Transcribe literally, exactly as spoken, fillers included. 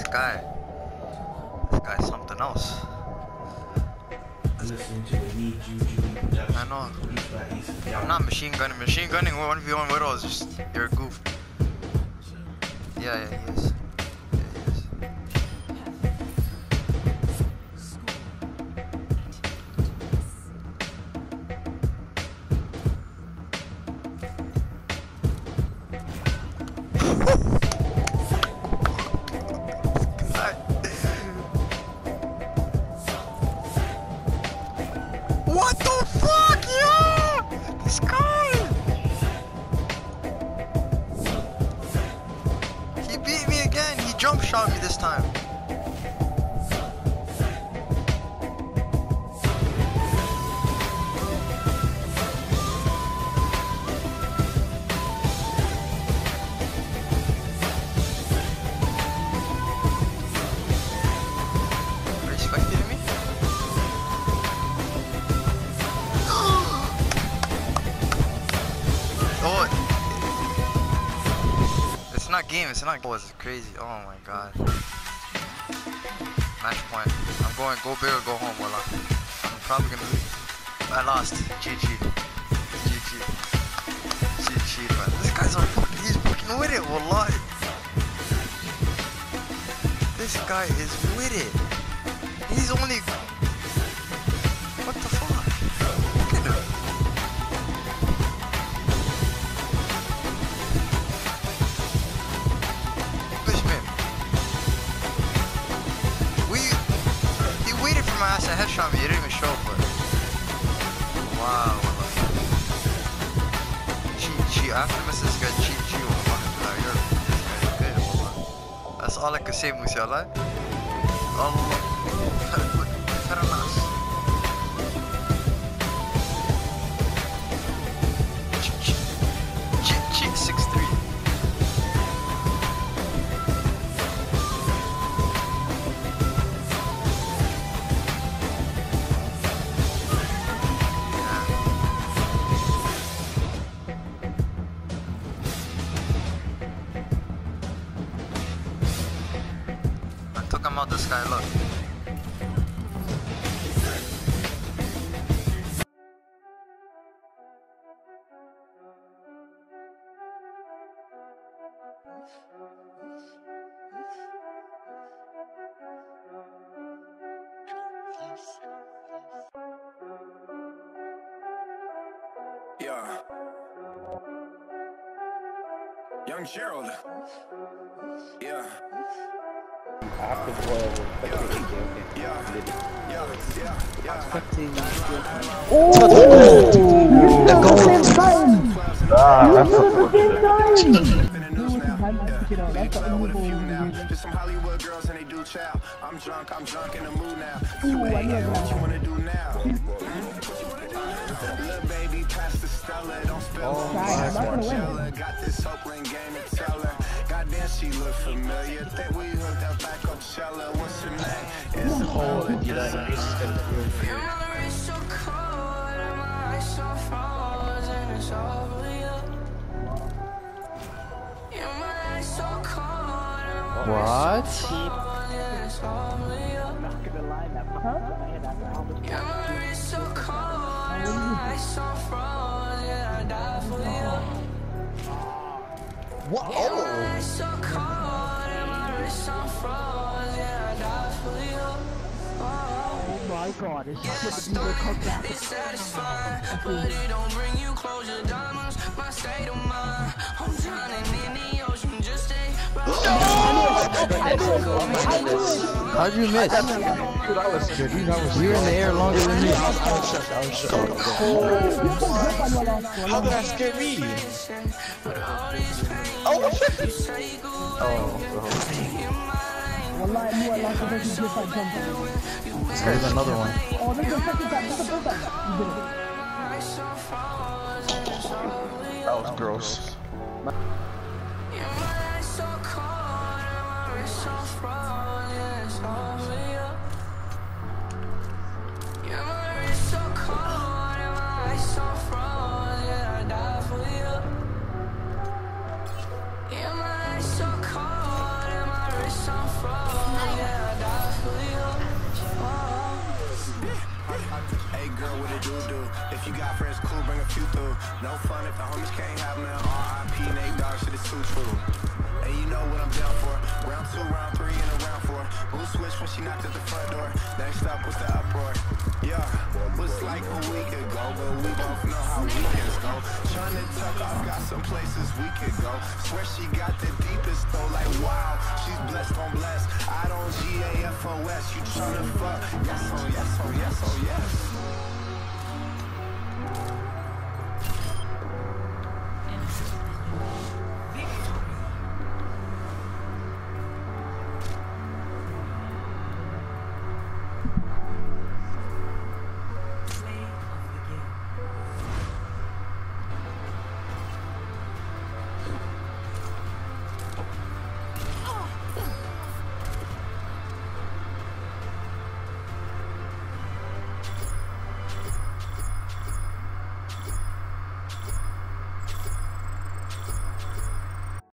guy. This guy's something else. Listening to the Need Juju. I know. I'm not machine gunning. Machine gunning one v one Widow is just, you're a goof. Yeah, yeah, he is. Yeah, he is. What the fuck, yeah! This guy! He beat me again. He jump shot me this time. Are you spectating me? Oh, it's not game, it's not goal, it's crazy. Oh my god. Match point. I'm going go big or go home, voila. I'm probably gonna lose. I lost. G G. G G. G G, man. This guy's on fucking, he's fucking with it, voila. This guy is with it. He's only. What the fuck? Look at him. My ass a headshot me, you didn't even show up, but wow, cheat, cheat, after missus guy cheat, cheat, wallah, you're, this guy's good, wallah. That's all I can say, Musi, Allah. Allah, Faranas. Cheat, cheat, cheat, cheat, six three. Took him out, this guy, look. Yeah. Young Gerald. Yeah. After twelve, yeah, yeah, yeah, yeah, yeah. oh! The goal! Ah, that's Just some Hollywood girls and they do chow. I'm drunk, I'm drunk in the mood now. You ain't got what you wanna do now. Little baby, pass the Stella, don't spill on Marcella. Got this Oakland game to tell her. Goddamn, she look familiar. Think we hooked up back on Coachella. What's her name? It's a whole Your wrist so cold and my eyes so frozen. It's over you. Your mind so cold and my What? eyes so frozen. It's over you. Your wrist so cold and my eyes so frozen. I die for you. What? Your eyes so cold and my wrist so frozen. I die for you. Oh my god, it's It's satisfying, but it don't bring you closure. Diamonds, my state of mind. I'm drowning in the ocean, just stay right. How'd you miss? You're in the air longer than me. How did that scare me? Oh, There's another one. Oh, there's a second time, there's a third time. That was gross. So cold and my wrist so frozen. girl, what it do do? If you got friends, cool, bring a few through. No fun if the homies can't have none. R I P Nate Dogg, shit is too true. And you know what I'm down for. Round two, round three, and a round four. Blue switch when she knocked at the front door. Next up was the uproar. Yeah, was like a week ago, but we both know how weekends go. Trying to tuck off, got some places we could go. Swear she got the deepest though, like wow. She's blessed on blessed. I don't G A F O S. You tryna fuck? Yes, oh yes, oh yes, oh yes.